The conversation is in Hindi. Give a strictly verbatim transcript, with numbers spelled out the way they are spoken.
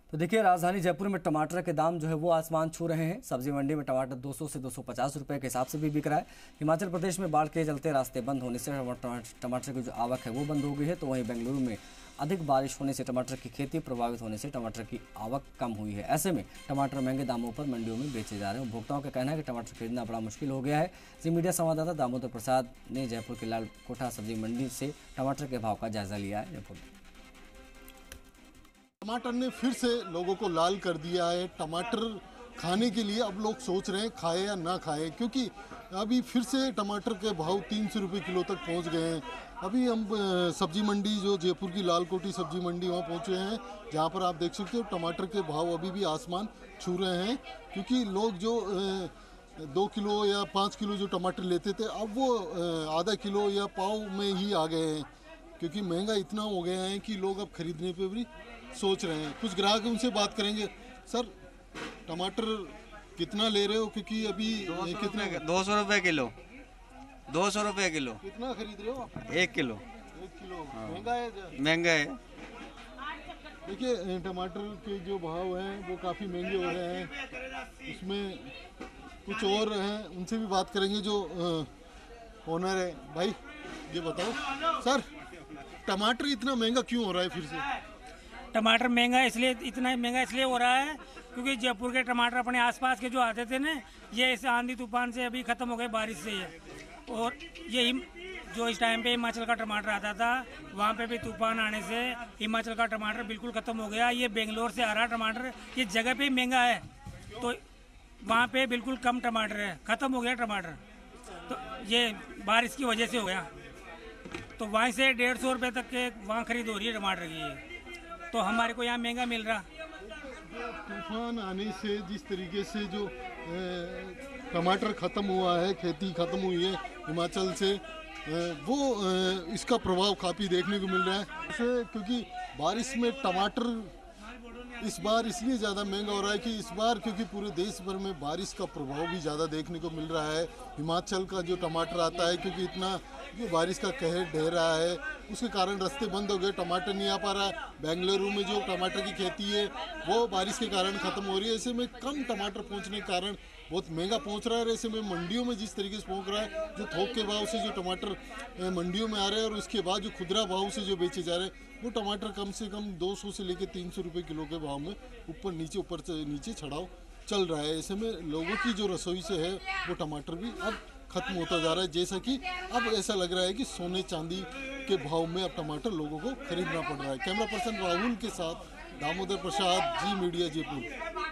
तो देखिए, राजधानी जयपुर में टमाटर के दाम जो है वो आसमान छू रहे हैं। सब्जी मंडी में टमाटर दो सौ से दो सौ पचास रुपए के हिसाब से भी बिक रहा है। हिमाचल प्रदेश में बाढ़ के चलते रास्ते बंद होने से टमाटर की जो आवक है वो बंद हो गई है। तो वहीं बेंगलुरु में अधिक बारिश होने से टमाटर की खेती प्रभावित होने से टमाटर की आवक कम हुई है। ऐसे में टमाटर महंगे दामों पर मंडियों में बेचे जा रहे हैं। उपभोक्ताओं का कहना है कि टमाटर खरीदना बड़ा मुश्किल हो गया है। जी मीडिया संवाददाता दामोदर प्रसाद ने जयपुर के लाल कोठा सब्जी मंडी से टमाटर के भाव का जायजा लिया है। जयपुर टमाटर ने फिर से लोगों को लाल कर दिया है। टमाटर खाने के लिए अब लोग सोच रहे हैं खाए या ना खाए, क्योंकि अभी फिर से टमाटर के भाव तीन सौ रुपये किलो तक पहुंच गए हैं। अभी हम सब्जी मंडी जो जयपुर की लाल कोठी सब्जी मंडी वहाँ पहुँचे हैं, जहाँ पर आप देख सकते हो टमाटर के भाव अभी भी आसमान छू रहे हैं। क्योंकि लोग जो दो किलो या पाँच किलो जो टमाटर लेते थे, अब वो आधा किलो या पाव में ही आ गए हैं, क्योंकि महंगा इतना हो गया है कि लोग अब खरीदने पे भी सोच रहे हैं। कुछ ग्राहक उनसे बात करेंगे। सर, टमाटर कितना ले रहे हो? क्योंकि अभी कितने दो सौ रुपये किलो दो सौ रुपये किलो कितना खरीद रहे हो? एक किलो एक किलो महंगा है? महंगा है। देखिए, टमाटर के जो भाव हैं वो काफ़ी महंगे हो रहे हैं। उसमें कुछ और हैं, उनसे भी बात करेंगे जो ओनर है। भाई ये बताओ सर, टमाटर इतना महंगा क्यों हो रहा है? फिर से टमाटर महंगा इसलिए इतना महंगा इसलिए हो रहा है क्योंकि जयपुर के टमाटर अपने आसपास के जो आते थे ना, ये इस आंधी तूफान से अभी खत्म हो गए, बारिश से है। और ये जो इस टाइम पे हिमाचल का टमाटर आता था, वहाँ पे भी तूफान आने से हिमाचल का टमाटर बिल्कुल खत्म हो गया। ये बेंगलोर से आ रहा टमाटर, ये जगह पे महंगा है, तो वहाँ पे बिल्कुल कम टमाटर है, खत्म हो गया टमाटर। तो ये बारिश की वजह से हो गया। तो वहाँ से डेढ़ सौ रुपये तक के वहाँ खरीद हो रही है टमाटर की, तो हमारे को यहाँ महंगा मिल रहा। तूफान आने से जिस तरीके से जो टमाटर ख़त्म हुआ है, खेती ख़त्म हुई है हिमाचल से, वो इसका प्रभाव काफ़ी देखने को मिल रहा है। क्योंकि बारिश में टमाटर इस बार इसलिए ज़्यादा महंगा हो रहा है कि इस बार क्योंकि पूरे देश भर में बारिश का प्रभाव भी ज़्यादा देखने को मिल रहा है। हिमाचल का जो टमाटर आता है, क्योंकि इतना जो बारिश का कहर ढह रहा है, उसके कारण रास्ते बंद हो गए, टमाटर नहीं आ पा रहा। बेंगलुरु में जो टमाटर की खेती है वो बारिश के कारण ख़त्म हो रही है। ऐसे में कम टमाटर पहुंचने के कारण बहुत महंगा पहुंच रहा है। ऐसे में मंडियों में जिस तरीके से पहुंच रहा है, जो थोक के भाव से जो टमाटर मंडियों में आ रहे हैं और उसके बाद जो खुदरा भाव से जो बेचे जा रहे हैं, वो टमाटर कम से कम दो सौ से लेकर तीन सौ रुपये किलो के भाव में ऊपर नीचे ऊपर नीचे चढ़ाव चल रहा है। ऐसे में लोगों की जो रसोई से है वो टमाटर भी अब खत्म होता जा रहा है। जैसा कि अब ऐसा लग रहा है कि सोने चांदी के भाव में अब टमाटर लोगों को खरीदना पड़ रहा है। कैमरा पर्सन राहुल के साथ दामोदर प्रसाद, जी मीडिया, जयपुर।